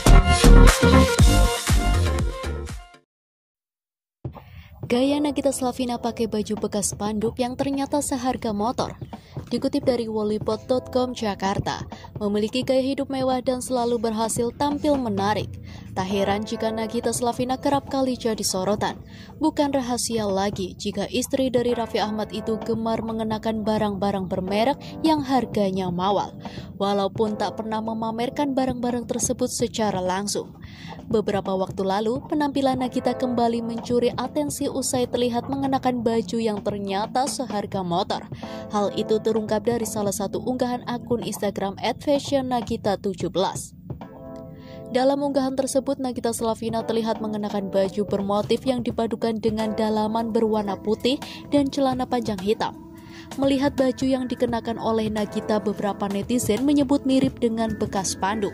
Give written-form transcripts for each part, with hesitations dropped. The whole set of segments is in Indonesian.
Gaya Nagita Slavina pakai baju bekas spanduk yang ternyata seharga motor. Dikutip dari wallipot.com Jakarta, memiliki gaya hidup mewah dan selalu berhasil tampil menarik. Tak heran jika Nagita Slavina kerap kali jadi sorotan. Bukan rahasia lagi jika istri dari Raffi Ahmad itu gemar mengenakan barang-barang bermerek yang harganya mahal, walaupun tak pernah memamerkan barang-barang tersebut secara langsung. Beberapa waktu lalu, penampilan Nagita kembali mencuri atensi usai terlihat mengenakan baju yang ternyata seharga motor. Hal itu terungkap dari salah satu unggahan akun Instagram @fashionnagita17. Dalam unggahan tersebut, Nagita Slavina terlihat mengenakan baju bermotif yang dipadukan dengan dalaman berwarna putih dan celana panjang hitam. Melihat baju yang dikenakan oleh Nagita, beberapa netizen menyebut mirip dengan bekas spanduk.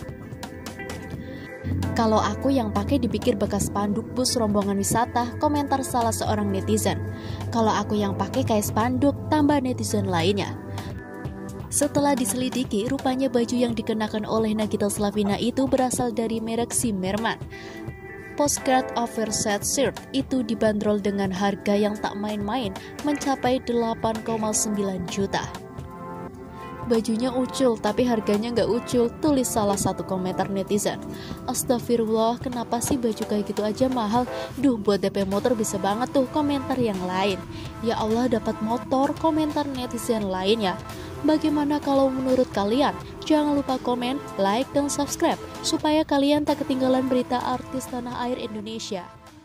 "Kalau aku yang pakai dipikir bekas spanduk bus rombongan wisata," komentar salah seorang netizen. "Kalau aku yang pakai kayak spanduk," tambah netizen lainnya. Setelah diselidiki, rupanya baju yang dikenakan oleh Nagita Slavina itu berasal dari merek Zimmermann. Postcard oversize shirt itu dibanderol dengan harga yang tak main-main, mencapai 8,9 juta. "Bajunya ucul, tapi harganya nggak ucul," tulis salah satu komentar netizen. "Astagfirullah, kenapa sih baju kayak gitu aja mahal? Duh, buat DP motor bisa banget tuh," komentar yang lain. "Ya Allah, dapat motor," komentar netizen lainnya. Bagaimana kalau menurut kalian? Jangan lupa komen, like, dan subscribe supaya kalian tak ketinggalan berita artis tanah air Indonesia.